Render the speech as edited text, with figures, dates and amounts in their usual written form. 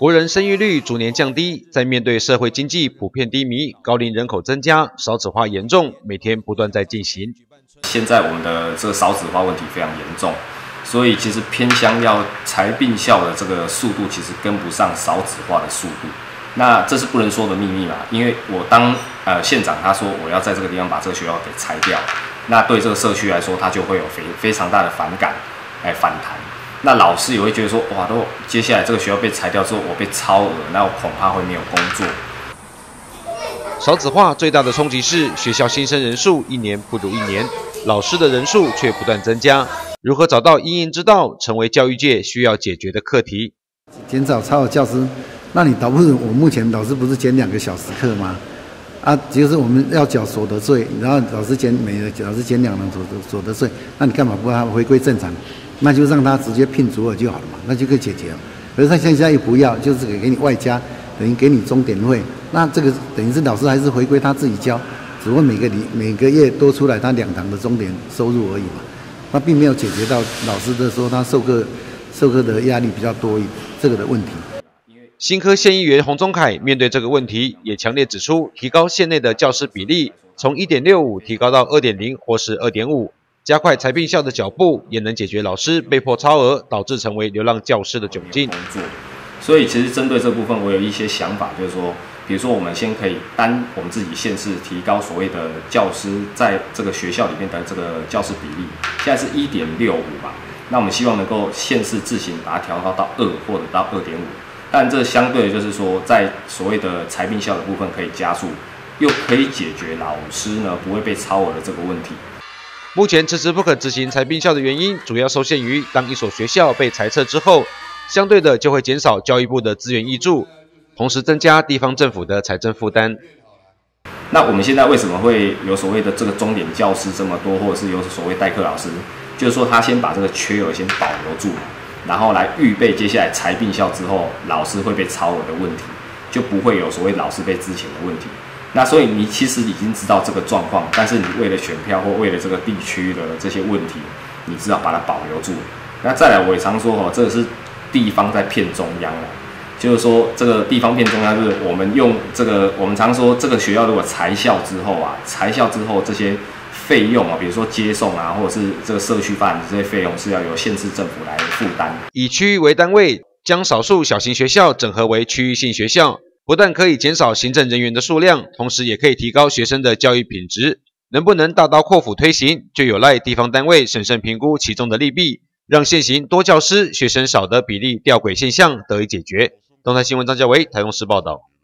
国人生育率逐年降低，在面对社会经济普遍低迷、高龄人口增加、少子化严重，每天不断在进行。 现在我们的这个少子化问题非常严重，所以其实偏乡要财并校的这个速度，其实跟不上少子化的速度。那这是不能说的秘密嘛，因为我当县长他说我要在这个地方把这个学校给拆掉，那对这个社区来说，他就会有非常大的反感，反弹。那老师也会觉得说，哇，都接下来这个学校被裁掉之后，我被超额，那我恐怕会没有工作。 少子化最大的冲击是学校新生人数一年不如一年，老师的人数却不断增加。如何找到因应之道，成为教育界需要解决的课题。 减少超额教师，那你倒不如我目前老师不是减2个小时课吗？就是我们要缴所得税，然后每个老师减2人所得税，那你干嘛不让他回归正常？那就让他直接聘主耳就好了嘛，那就可以解决了。可是他现在又不要，就是给你外加，等于给你钟点费，那这个等于是老师还是回归他自己交，只不过每个月多出来他2堂的钟点收入而已嘛，那并没有解决到老师的说他授课的压力比较多这个的问题。 新科县议员洪宗凯面对这个问题，也强烈指出，提高县内的教师比例，从 1.65 提高到 2.0 或是 2.5。加快裁并校的脚步，也能解决老师被迫超额导致成为流浪教师的窘境。 所以其实针对这部分，我有一些想法，就是说，比如说我们先可以单我们自己县市提高所谓的教师在这个学校里面的这个教师比例，现在是 1.65 嘛，那我们希望能够县市自行把它调高到2或者到 2.5， 但这相对的就是说，在所谓的裁并校的部分可以加速，又可以解决老师呢不会被超额的这个问题。 目前迟迟不可执行裁并校的原因，主要受限于当一所学校被裁撤之后，相对的就会减少教育部的资源挹注，同时增加地方政府的财政负担。 那我们现在为什么会有所谓的这个钟点教师这么多，或者是有所谓代课老师？就是说他先把这个缺额先保留住，然后来预备接下来裁并校之后，老师会被超额的问题，就不会有所谓老师被资遣的问题。那所以你其实已经知道这个状况，但是你为了选票或为了这个地区的这些问题，你只好把它保留住。那再来，我也常说这个是地方在骗中央了，就是说这个地方骗中央，就是我们用这个，我们常说这个学校如果裁校之后这些费用比如说接送或者是这个社区发展这些费用是要由县市政府来负担。 以区域为单位，将少数小型学校整合为区域性学校。不但可以减少行政人员的数量，同时也可以提高学生的教育品质。能不能大刀阔斧推行，就有赖地方单位审慎评估其中的利弊，让现行多教师、学生少的比例吊诡现象得以解决。东森新闻张家维台中市报道。